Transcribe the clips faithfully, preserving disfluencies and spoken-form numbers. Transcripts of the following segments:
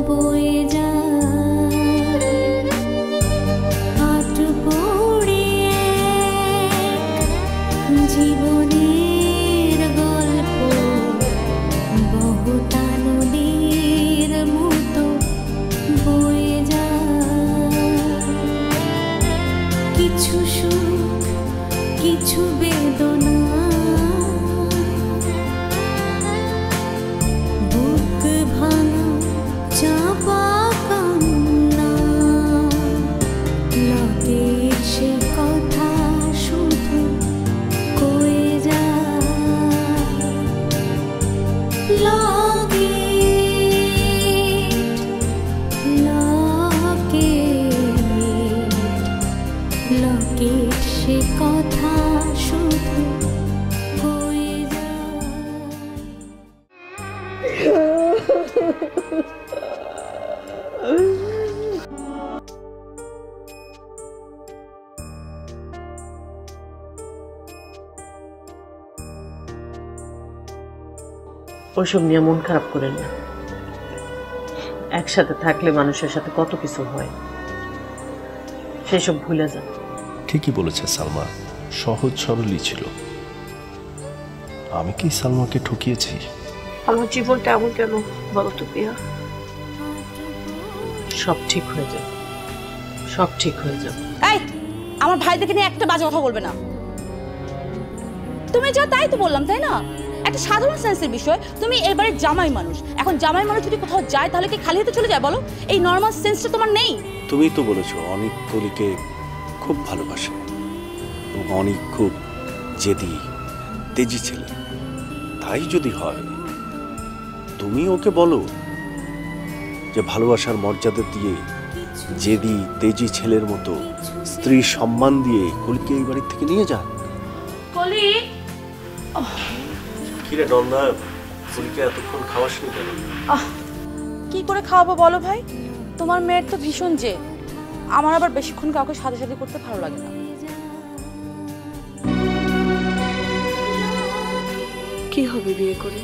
বয়ে যায় হাট পড়িয়ে জীবনের গল্প বহুতা নদীর মতো বয়ে যায় কিছু সুখ কিছু বেদনা বুক ভাঙা চাপা কান্না লাগে সে কথা শুধু কয়ে যায় লাগে লাগে লাগে সে কথা শুধু কয়ে যায় ওইসব নিয়ে মন খারাপ করেন না। একসাথে থাকলে মানুষের সাথে কত কিছু হয়, সেসব ভুলে যান। ঠিকই বলেছে সালমা, সহজ সরলই ছিল। আমি কি সালমাকে ঠকিয়েছি? আমার জীবনটা এমন কেন বলো তো প্রিয়া? সব ঠিক হয়ে যাবে, সব ঠিক হয়ে যাবে। এই আমার ভাইদেরকে নিয়ে একটা বাজে কথা বলবে না। তুমি যা তাই তো বললাম, তাই না? একটা সাধারণ সেন্সের বিষয়। তুমি এবারে জামাই মানুষ, এখন জামাই মানুষ যদি কোথাও যায় তাহলে কি খালি হাতে চলে যায় বলো? এই নর্মাল সেন্সটা তোমার নেই। তুমি তো বলেছো অনেক কলিকে খুব ভালোবাসে এবং অনেক খুব জেদি তেজি ছেলে। তাই যদি হয় তুমি ওকে বলো যে ভালোবাসার মর্যাদা দিয়ে জেদি তেজি ছেলের মতো স্ত্রীর সম্মান দিয়ে কলিকে এই বাড়ি থেকে নিয়ে যান। কলি কিরে নন্দা, কলিকে এতক্ষণ খাওয়াসনি কেন? কি করে খাওয়াবো বলো ভাই? তোমার মেয়ের তো ভীষণ জে, আমার আবার বেশিক্ষণ কাউকে সাথে সাথে করতে ভালো লাগে না। কি হবে বিয়ে করে?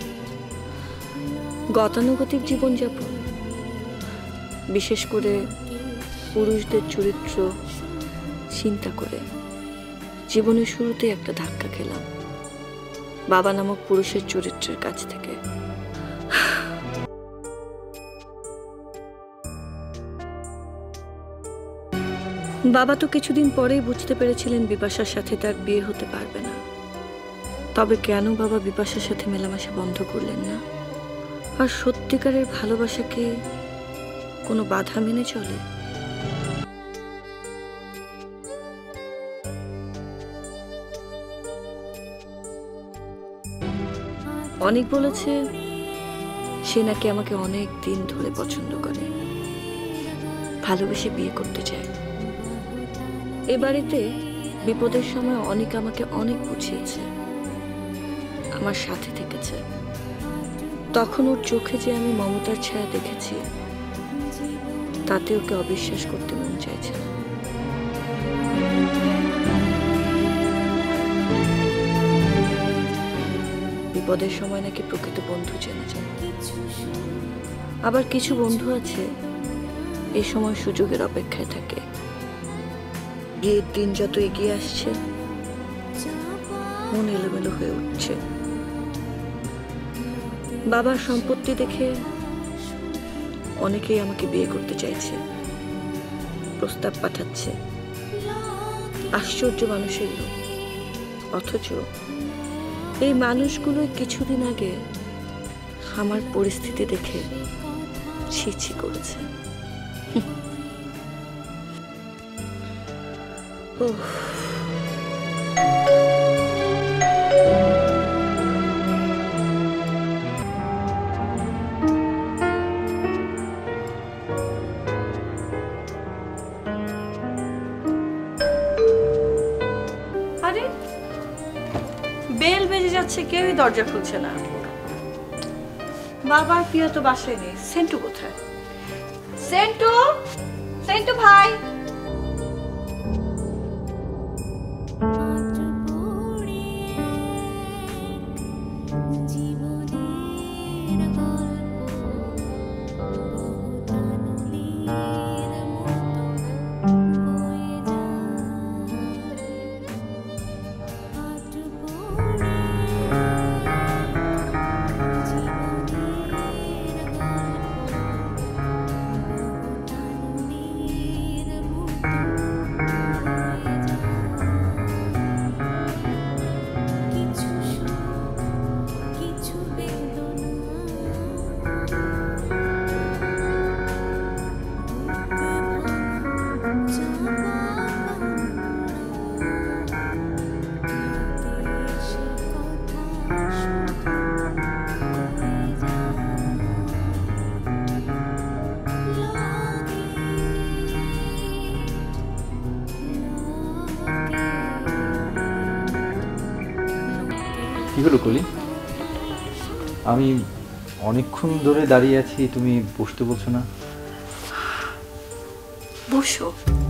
গতানুগতিক জীবনযাপন, বিশেষ করে পুরুষদের চরিত্র চিন্তা করে জীবনের শুরুতে একটা ধাক্কা খেলাম বাবা নামক পুরুষের চরিত্রের কাছ থেকে। বাবা তো কিছুদিন পরেই বুঝতে পেরেছিলেন বিপাশার সাথে তার বিয়ে হতে পারবে না। তবে কেন বাবা বিপাশার সাথে মেলামেশা বন্ধ করলেন না? আর সত্যিকারের ভালোবাসাকে কোনো বাধা মেনে চলে? অনেক বলেছে সে নাকি আমাকে অনেক দিন ধরে পছন্দ করে, ভালোবেসে বিয়ে করতে চায়। এ বাড়িতে বিপদের সময় অনেক আমাকে অনেক বুঝিয়েছে, আমার সাথে থেকেছে। তখন ওর চোখে যে আমি মমতার ছায়া দেখেছি, তাতে ওকে অবিশ্বাস করতে মন চাইছে না। বিপদের সময় নাকি প্রকৃত বন্ধু চেনা যায়। আবার কিছু বন্ধু আছে এই সময় সুযোগের অপেক্ষায় থাকে। বিয়ের দিন যত এগিয়ে আসছে মন এলোমেলো হয়ে উঠছে। বাবার সম্পত্তি দেখে অনেকেই আমাকে বিয়ে করতে চাইছে, প্রস্তাব পাঠাচ্ছে। আশ্চর্য মানুষের লোক, অথচ এই মানুষগুলোই কিছুদিন আগে আমার পরিস্থিতি দেখে ছি ছি করেছে। আরে বেল বেজে যাচ্ছে, কেউই দরজা খুলছে না। বাবার প্রিয় তো বাসায় নেই। সেন্টু কোথায়? সেন্টু, সেন্টু ভাই। জীবনের গল্প হলো কলি? আমি অনেকক্ষণ ধরে দাঁড়িয়ে আছি, তুমি বসতে বলছো না? বসো।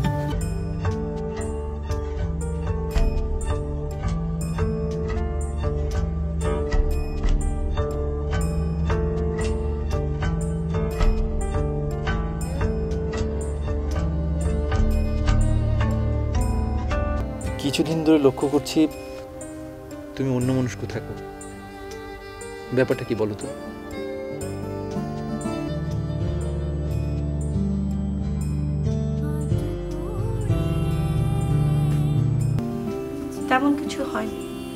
কিছুদিন ধরে লক্ষ্য করছি তুমি অন্যমনস্ক থাকো, ব্যাপারটা কি বলো তো? তেমন কিছু হয়নি,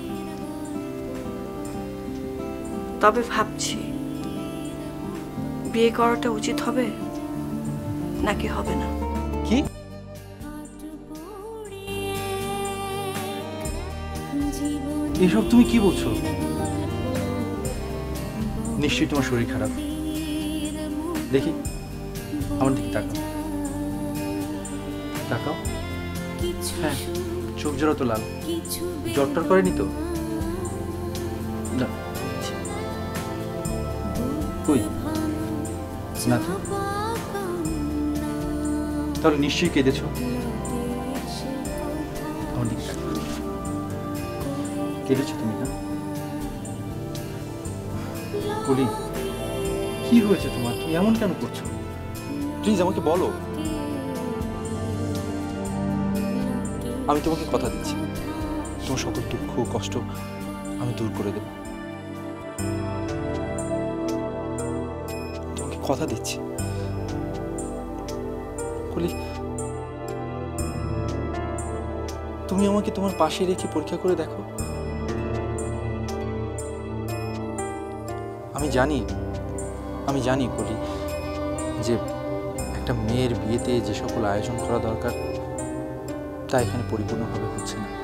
তবে ভাবছি বিয়ে করাটা উচিত হবে নাকি হবে না। কি? এসব তুমি কি বলছো? নিশ্চয়ই তোমার শরীর খারাপ। দেখি, আমার দিকে তাকাও। তাকাও। হ্যাঁ, চোখ জোড়া তো লাল। জ্বরটার করেনি তো? না। কই না তো। তাহলে নিশ্চয়ই কেঁদেছ। আমার দিকে তাকাও। কেঁদেছ তুমি না? বলি, কি হয়েছে তোমার? তুমি এমন কেন করছো? প্লিজ আমাকে বলো। আমি তোমাকে কথা দিচ্ছি, তোমার সকল দুঃখ কষ্ট আমি দূর করে দেব। তোমাকে কথা দিচ্ছি। বলি, তুমি আমাকে তোমার পাশে রেখে পরীক্ষা করে দেখো। আমি জানি আমি জানি কলি যে একটা মেয়ের বিয়েতে যে সকল আয়োজন করা দরকার তা এখানে পরিপূর্ণভাবে হচ্ছে না।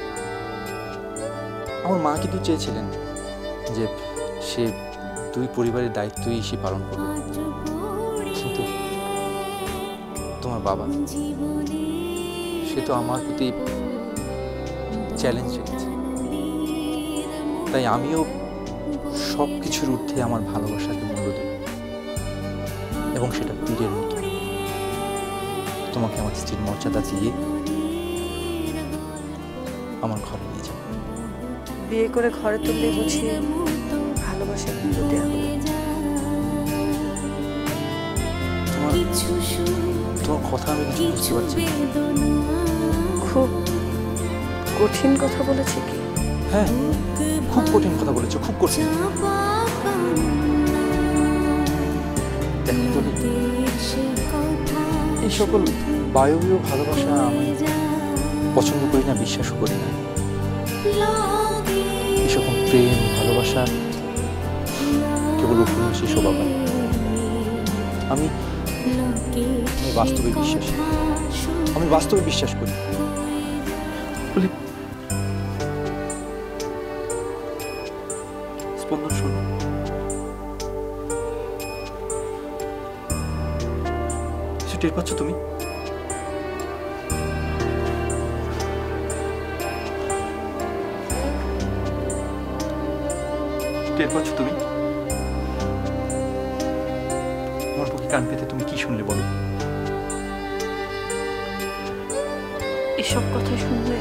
আমার মা কিন্তু চেয়েছিলেন যে সে দুই পরিবারের দায়িত্বই সে পালন করবে, কিন্তু তোমার বাবা সে তো আমার প্রতি চ্যালেঞ্জ রেখেছে। তাই আমিও সব কিছুর ঊর্ধ্বে আমার ভালোবাসাকে মূল্য দেব, এবং সেটা পীরের মতো তোমাকে আমার স্ত্রীর মর্যাদা দিয়ে আমার ঘরে নিয়ে যাব। বিয়ে করে ঘরে তুললে বুঝি ভালোবাসার মূল্য দেওয়া হলো। তোমার তোমার কথা আমি কিছু বুঝতে পারছি। খুব কঠিন কথা বলেছে কি? হ্যাঁ, খুব কঠিন কথা বলেছো, খুব কঠিন। দেখো বলি, এই সকল বায়বীয় ভালোবাসা আমি পছন্দ করি না, বিশ্বাসও করি না। এই সকল প্রেম ভালোবাসা কেবল উপন্যাসী শোভা পায়। আমি আমি বাস্তবে বিশ্বাসী, আমি বাস্তবে বিশ্বাস করি। বলি, স্পন্দন শোনো। কিছু টের পাচ্ছ তুমি? টের পাচ্ছ তুমি? আমার বুকে কান পেতে তুমি কি শুনলে বলো? এসব কথা শুনলে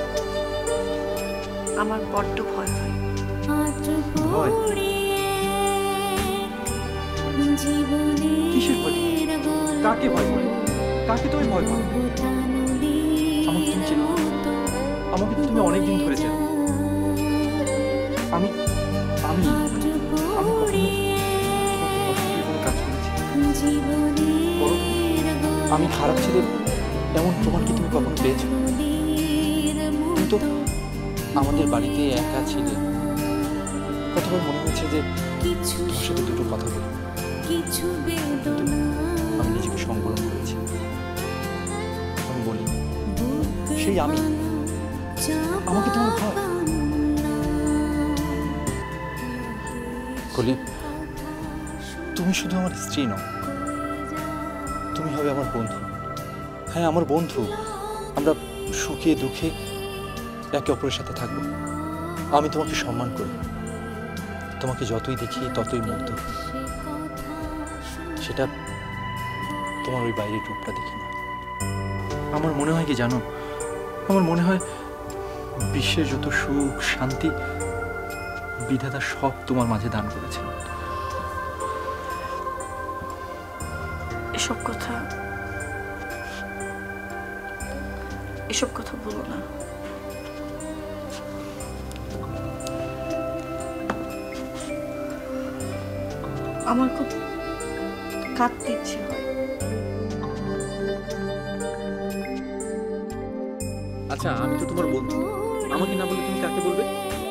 আমার বড্ড ভয় হয়। ভয়? কিসের ভয়? কাকে ভয় করে? কাকে তুমি ভয় করো? আমাকে তুমি চেনো না? আমাকে তো তুমি অনেকদিন ধরে চেনো। আমি আমি আমি কখনো তোমাকে কষ্ট দিয়ে কোনো কাজ করেছি? বলো, আমি খারাপ ছেলে এমন প্রমাণ কি তুমি কখনো পেয়েছো? কিন্তু আমাদের বাড়িতে একা ছিলে, কতবার মনে হয়েছে যে তোমার সাথে দুটো কথা বলি, কিন্তু আমি নিজেকে সংবরণ করেছি। আমি বলি, সেই আমি, আমাকে তোমার ভয়? কলি, তুমি শুধু আমার স্ত্রী নও, তুমি হবে আমার বন্ধু। হ্যাঁ, আমার বন্ধু। আমরা সুখে দুঃখে একে অপরের সাথে থাকবো। আমি তোমাকে সম্মান করি, তোমাকে যতই দেখি ততই মুগ্ধ হই। সেটা তোমার ওই বাইরের রূপটা দেখি না। আমার মনে হয় কি জানো, আমার মনে হয় বিশ্বের যত সুখ শান্তি বিধাতা সব তোমার মাঝে দান করেছেন। এসব কথা এসব কথা বলো না। আমার খুব কাঁদতে ইচ্ছে হয়। আচ্ছা, আমি তো তোমার বন্ধু, আমাকে না বলে তুমি কাকে বলবে?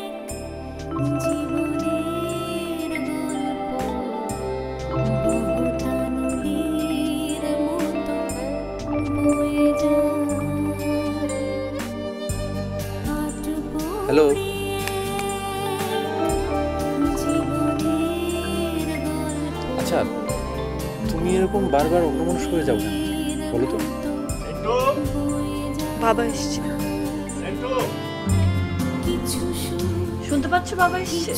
হ্যালো, আচ্ছা তুমি এরকম বারবার অন্যমনস্ক হয়ে যাও কেন বলো তো? বাবা এসছে। শুনতে পাচ্ছ? বাবা এসছে।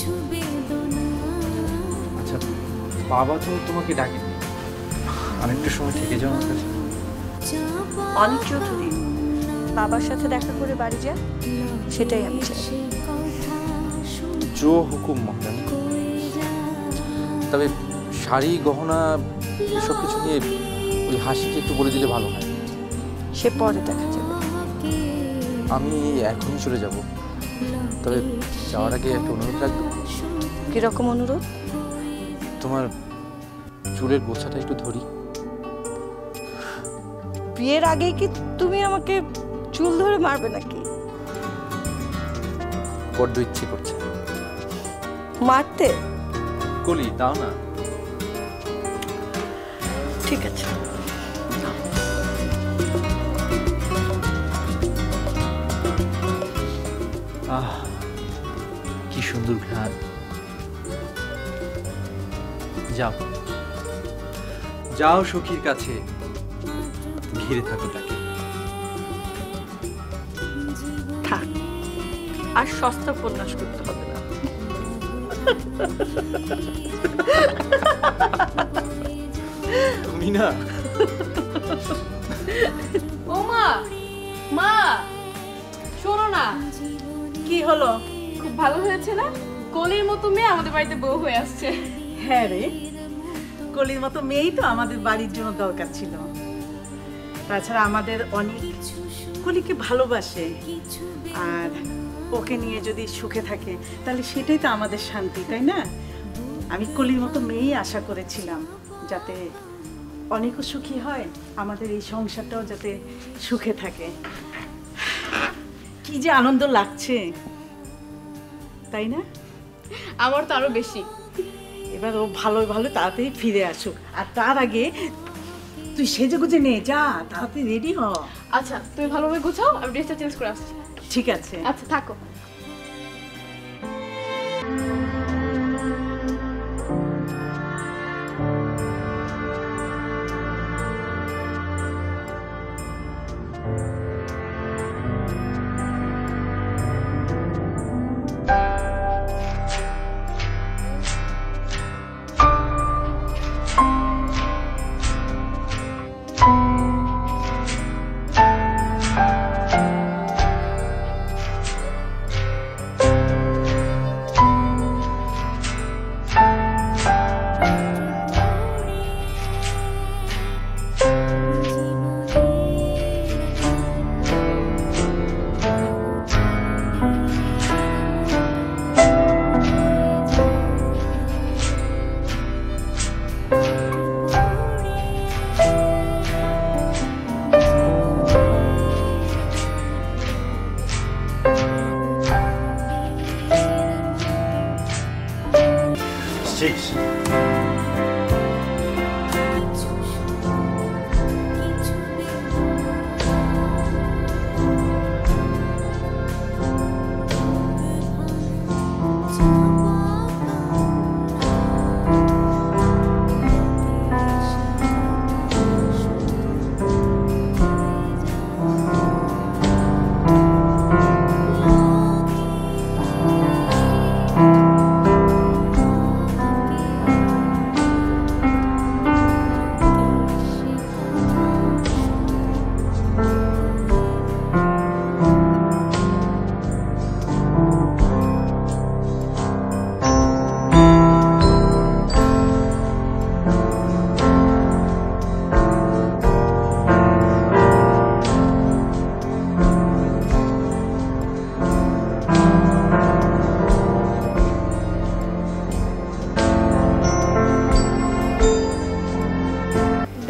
আচ্ছা, বাবা তো তোমাকে ডাকেনি, আরেকটু সময় থেকে যাও আমার কাছে। অনেক চৌধুরী বাবার সাথে দেখা করে বাড়ি যা, সেটাই আমি চাই। জো হুকুম মহারানী। তবে শাড়ি গহনা এসব কিছু নিয়ে ওই হাসিকে একটু বলে দিলে ভালো হয়। সে পরে দেখা যাবে। আমি এখনই চলে যাব, তবে যাওয়ার আগে একটা অনুরোধ রাখবো। কিরকম অনুরোধ? তোমার চুলের গোছাটা একটু ধরি। বিয়ের আগে কি তুমি আমাকে চুল ধরে মারবে নাকি? বড্ড ইচ্ছে করছে। মারতে? কলি দাও না। ঠিক আছে। আহ, কি সুন্দর ঘ্রাণ। যাও যাও সখীর কাছে, ঘিরে থাকো তাকে। থাক, আর সস্তা উপন্যাস করতে হবে না। তুমি না। ও মা, মা শোনো না। কি হলো? খুব ভালো হয়েছে না? কলির মতো মেয়ে আমাদের বাড়িতে বউ হয়ে আসছে। হ্যাঁ রে, কলির মতো মেয়েই তো আমাদের বাড়ির জন্য দরকার ছিল। তাছাড়া আমাদের অনেক কলিকে ভালোবাসে, আর ওকে নিয়ে যদি সুখে থাকে তাহলে সেটাই তো আমাদের শান্তি, তাই না? আমি কলির মতো মেয়েই আশা করেছিলাম, যাতে অনেকও সুখী হয়, আমাদের এই সংসারটাও যাতে সুখে থাকে। কি যে আনন্দ লাগছে, তাই না? আমার তো আরো বেশি। এবার ও ভালো ভালো তাড়াতাড়ি ফিরে আসুক, আর তার আগে তুই সেজে গুজে নে, যা তাড়াতাড়ি রেডি হ। আচ্ছা তুমি ভালোভাবে গুছাও, আমি ড্রেসটা চেঞ্জ করে আসছি। ঠিক আছে। আচ্ছা থাকো।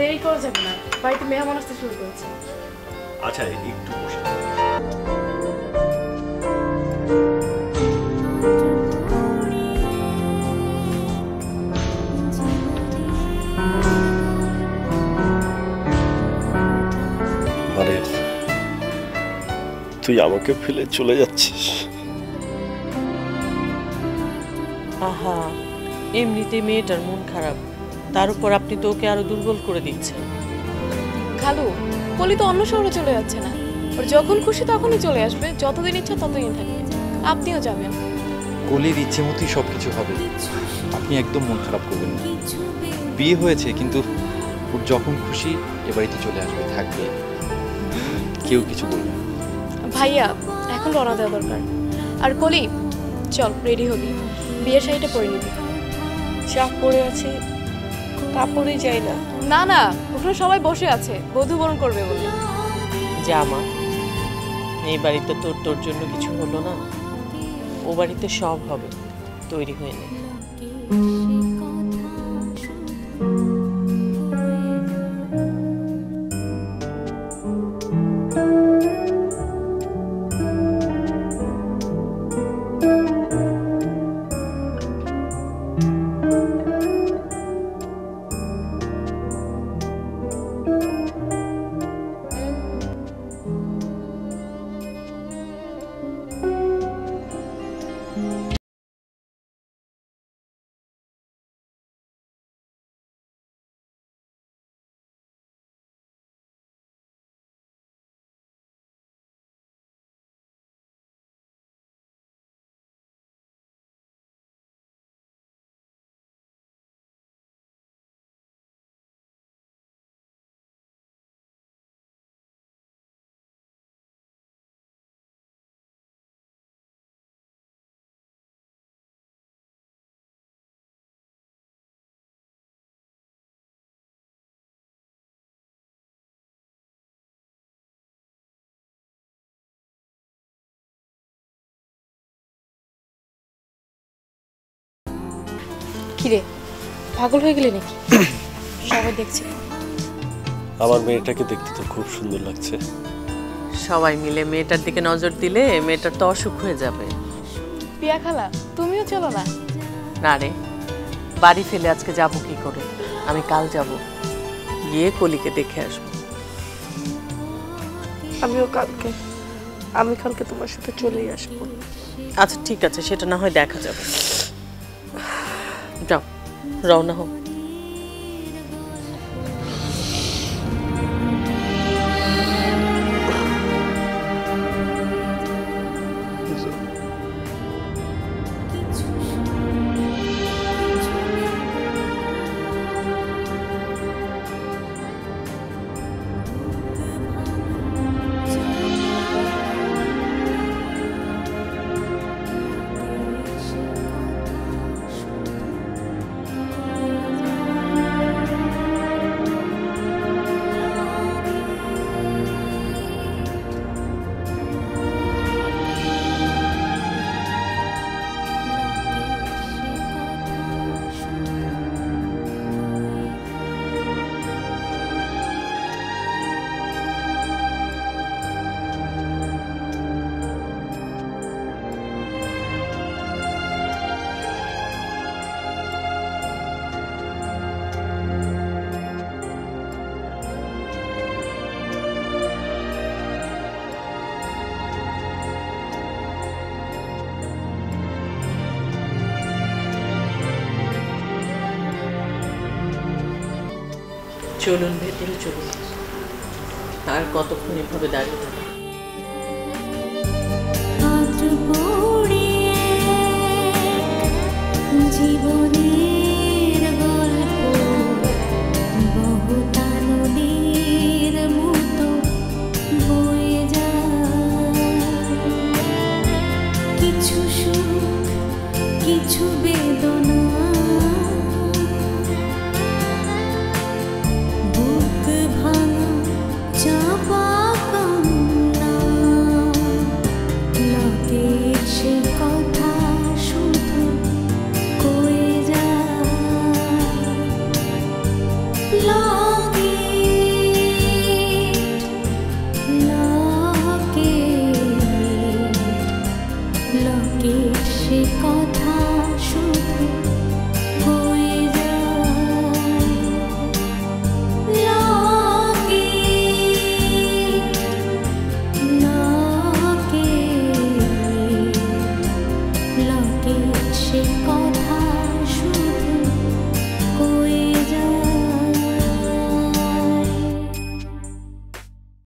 দেরি করা যাবে না, বাড়িতে মেহমান আসতে শুরু করেছে। আচ্ছা একটু বসে মানে তুই আমাকে ফেলে চলে যাচ্ছিস? আহা, এমনিতে মেয়েটার মন খারাপ, তার উপর আপনি তো ওকে আরো দুর্বল করে দিচ্ছেন। খালু, কলি তো অন্য শহরে চলে যাচ্ছে না, ওর যখন খুশি তখনই চলে আসবে, যতদিন ইচ্ছা ততদিন থাকবে। আপনিও যাবেন। কলির ইচ্ছে মতোই সব কিছু হবে, আপনি একদম মন খারাপ করবেন না। বিয়ে হয়েছে, কিন্তু ওর যখন খুশি এ বাড়িতে চলে আসবে, থাকবে, কেউ কিছু বলবে না। ভাইয়া, এখন রওনা দেওয়া দরকার। আর কলি, চল রেডি হবি, বিয়ের শাড়িটা পরে নিবি। চাপ পড়ে আছে, কাপড়ে যাই না। না না, ওখানে সবাই বসে আছে, বধূ বরণ করবে বলে। যা মা, এই বাড়িতে তোর তোর জন্য কিছু হলো না, ও বাড়িতে সব হবে, তৈরি হয়ে নে। কিরে, পাগল হয়ে গেলি নাকি? সবাই দেখছে। আমার মেয়েটাকে দেখতে তো খুব সুন্দর লাগছে। সবাই মিলে মেয়েটার দিকে নজর দিলে মেয়েটার তো অসুখ হয়ে যাবে। পিয়া খালা, তুমিও চলো না। না রে, বাড়ি ফেলে আজকে যাবো কি করে? আমি কাল যাব, গিয়ে কলিকে দেখে আসবো। আমিও কালকে আমি কালকে তোমার সাথে চলেই আসবো। আচ্ছা ঠিক আছে, সেটা না হয় দেখা যাবে। যাও, রওনা হোক। চলুন ভেতরে চলুন, আর কতক্ষণ এভাবে দাঁড়িয়ে থাকবে? জীবনে